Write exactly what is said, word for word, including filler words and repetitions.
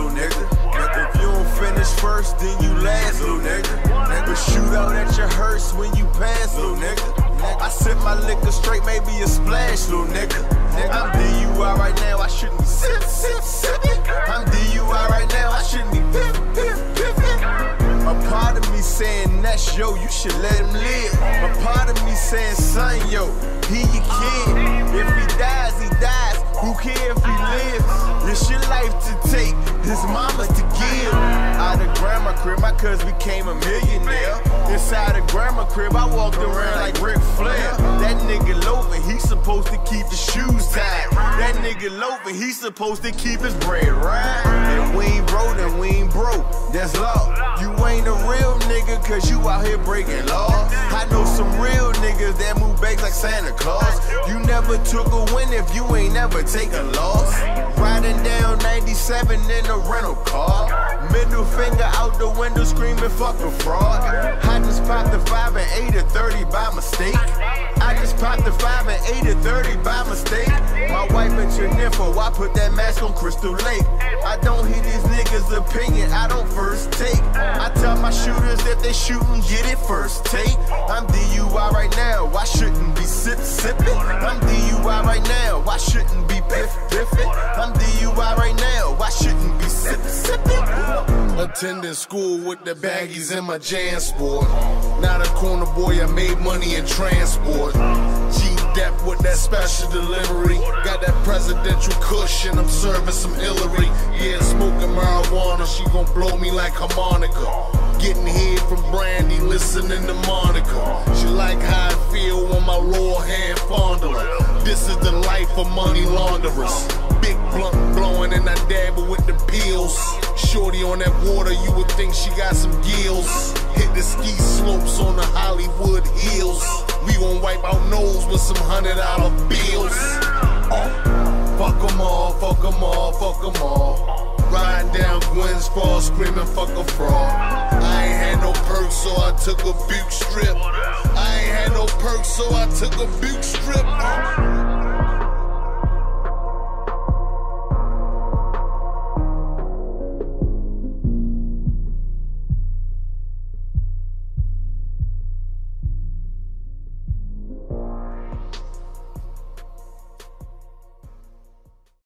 little nigga. If you don't finish first, then you last, little nigga. Nigga, shoot out at your hearse when you pass, little nigga. I sip my liquor straight, maybe a splash, little nigga. I'm D U I right now, I shouldn't be sip, sip, sipping. I'm D U I right now, I shouldn't be pip, pip, pippin'. A part of me saying, that's yo, you should let him live. A part of me saying, son, yo, he your kid. If he dies, he dies. Who cares if he lives? It's your life to take, his mama's to give. Out of grandma crib, my cousin became a millionaire. Inside of grandma crib, I walked around like Ric Flair. That nigga loafing, he's supposed to keep his shoes tied. That nigga loafing, he's supposed to keep his bread right. And we ain't broke, and we ain't broke, that's law. You ain't a real nigga, cause you out here breaking laws. I know some real niggas that move bags like Santa Claus. You never took a win if you ain't never take a loss. Riding down ninety-seven in a rental car. Middle finger out the window screaming fuck a fraud. I just popped the five and ate a thirty by mistake. I just popped the five and ate a thirty by mistake. My wife and Jennifer, I put that mask on Crystal Lake. I don't hear these niggas' opinion, I don't first take. I tell my shooters if they shootin', get it first take. I'm D U I right now, I shouldn't be sip sippin'. I'm D U I right now, I shouldn't be piff piffin'. I'm D U I right now, I shouldn't be sip sippin'. Attending school with the baggies in my JanSport. Not a corner boy, I made money in transport. G-Dep with that special delivery. Got that presidential cushion, I'm serving some Hillary. Yeah, smoking marijuana, she gon' blow me like harmonica. Getting head from Brandy, listening to Monica. She like how I feel when my lower hand fondle her. This is the life of money launderers. Big blunt blowing and I dabble with the pills. Shorty on that water, you would think she got some gills. Hit the ski slopes on the Hollywood hills. We gon' wipe our nose with some hundred dollar bills. Oh, fuck them all, fuck them all, fuck them all. Riding down Gwen's Fall screaming fuck a fraud. I ain't had no perks, so I took a buke strip. I ain't had no perks, so I took a buke strip. Oh.